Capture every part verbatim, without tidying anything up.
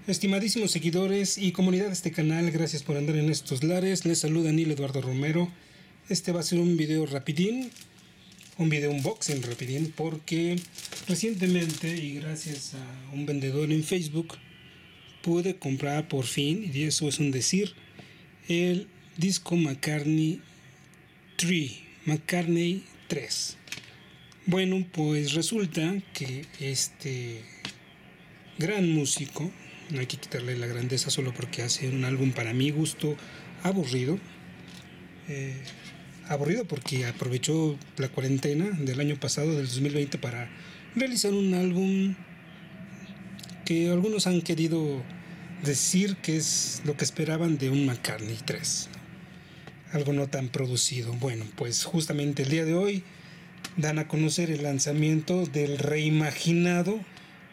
Estimadísimos seguidores y comunidad de este canal, gracias por andar en estos lares. Les saluda Neil Eduardo Romero. Este va a ser un video rapidín, un video unboxing rapidín, porque recientemente y gracias a un vendedor en Facebook pude comprar por fin, y eso es un decir, el disco McCartney tres, McCartney tres. Bueno, pues resulta que este gran músico, no hay que quitarle la grandeza solo porque hace un álbum para mi gusto aburrido. Eh, aburrido porque aprovechó la cuarentena del año pasado, del dos mil veinte, para realizar un álbum que algunos han querido decir que es lo que esperaban de un McCartney tres. Algo no tan producido. Bueno, pues justamente el día de hoy dan a conocer el lanzamiento del reimaginado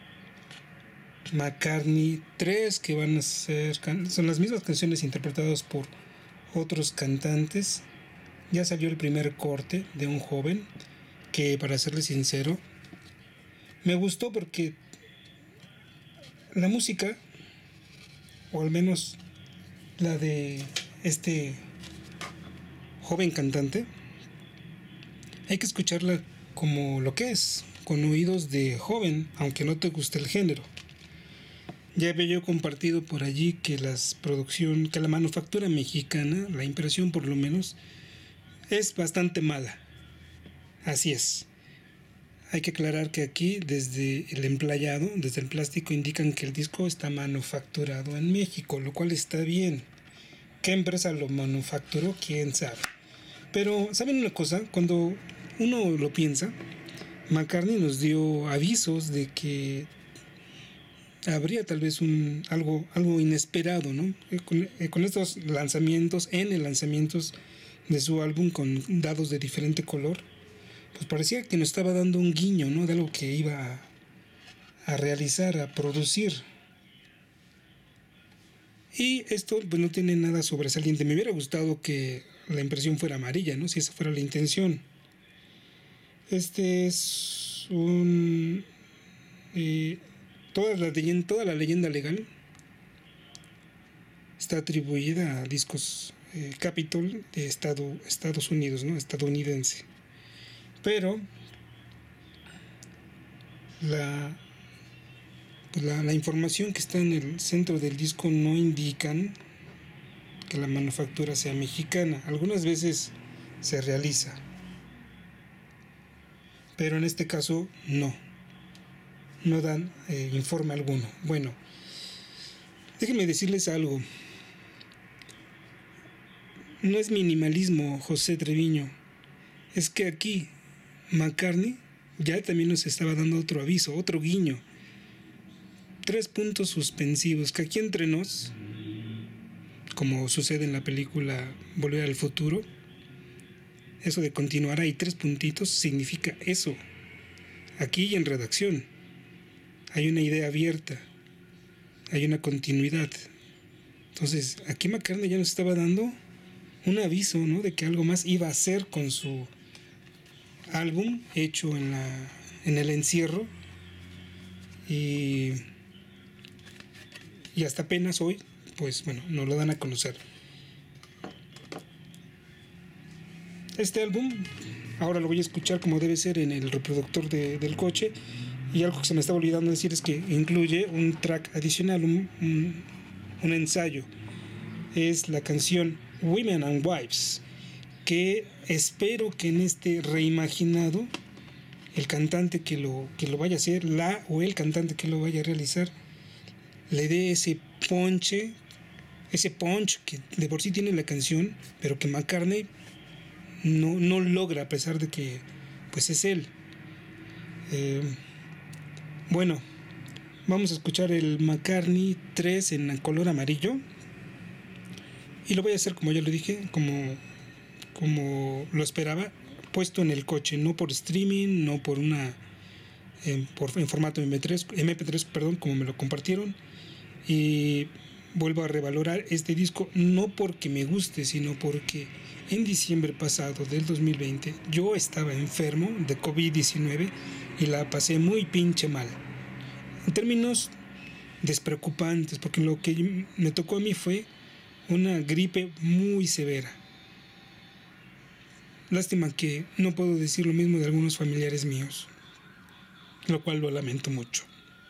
McCartney tres, que van a ser, son las mismas canciones interpretadas por otros cantantes. Ya salió el primer corte de un joven que, para serle sincero, me gustó porque la música, o al menos la de este joven cantante, hay que escucharla como lo que es, con oídos de joven, aunque no te guste el género. Ya había yo compartido por allí que las producción, que la manufactura mexicana, la impresión por lo menos, es bastante mala. Así es. Hay que aclarar que aquí, desde el emplayado, desde el plástico, indican que el disco está manufacturado en México, lo cual está bien. ¿Qué empresa lo manufacturó? ¿Quién sabe? Pero, ¿saben una cosa? Cuando uno lo piensa, McCartney nos dio avisos de que habría tal vez un algo algo inesperado, ¿no? Con, eh, con estos lanzamientos, N lanzamientos de su álbum con dados de diferente color, pues parecía que nos estaba dando un guiño, ¿no? De algo que iba a, a realizar, a producir. Y esto pues no tiene nada sobresaliente. Me hubiera gustado que la impresión fuera amarilla, ¿no? Si esa fuera la intención. Este es un... Eh, Toda la, leyenda, toda la leyenda legal está atribuida a Discos eh, Capitol de Estado, Estados Unidos, ¿no? Estadounidense. Pero la, pues la, la información que está en el centro del disco no indican que la manufactura sea mexicana. Algunas veces se realiza, pero en este caso no. No dan eh, informe alguno. Bueno, déjenme decirles algo. No es minimalismo, José Treviño. Es que aquí McCartney ya también nos estaba dando otro aviso, otro guiño. Tres puntos suspensivos que aquí entre nos, como sucede en la película Volver al Futuro, eso de continuar ahí tres puntitos significa eso. Aquí y en redacción hay una idea abierta, hay una continuidad. Entonces, aquí McCartney ya nos estaba dando un aviso, ¿no? De que algo más iba a hacer con su álbum hecho en la en el encierro, y, y hasta apenas hoy, pues bueno, nos lo dan a conocer. Este álbum ahora lo voy a escuchar como debe ser en el reproductor de, del coche. Y algo que se me estaba olvidando decir es que incluye un track adicional, un, un, un ensayo. Es la canción Women and Wives, que espero que en este reimaginado el cantante que lo, que lo vaya a hacer, la o el cantante que lo vaya a realizar, le dé ese ponche, ese punch que de por sí tiene la canción, pero que McCartney no, no logra, a pesar de que pues es él. Eh, Bueno, vamos a escuchar el McCartney tres en color amarillo. Y lo voy a hacer, como ya lo dije, como, como lo esperaba, puesto en el coche, no por streaming, no por una en, por, en formato eme pe tres, eme pe tres, perdón, como me lo compartieron. Y vuelvo a revalorar este disco, no porque me guste, sino porque en diciembre pasado del dos mil veinte yo estaba enfermo de covid diecinueve y la pasé muy pinche mal. En términos despreocupantes, porque lo que me tocó a mí fue una gripe muy severa. Lástima que no puedo decir lo mismo de algunos familiares míos, lo cual lo lamento mucho.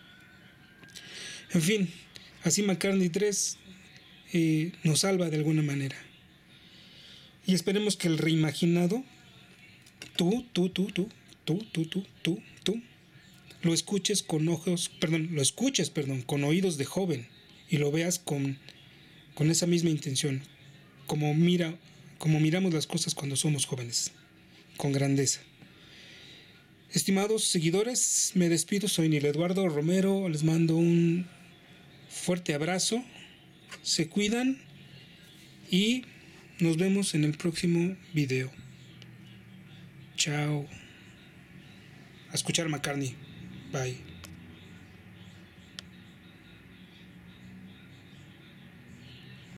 En fin, así McCartney tres eh, nos salva de alguna manera. Y esperemos que el reimaginado, tú, tú, tú, tú, tú, tú, tú, tú, tú, lo escuches con ojos, perdón, lo escuches, perdón, con oídos de joven y lo veas con, con esa misma intención, como mira, como miramos las cosas cuando somos jóvenes, con grandeza. Estimados seguidores, me despido, soy Neil Eduardo Romero, les mando un fuerte abrazo, se cuidan y nos vemos en el próximo video. Chao. A escuchar McCartney. Bye.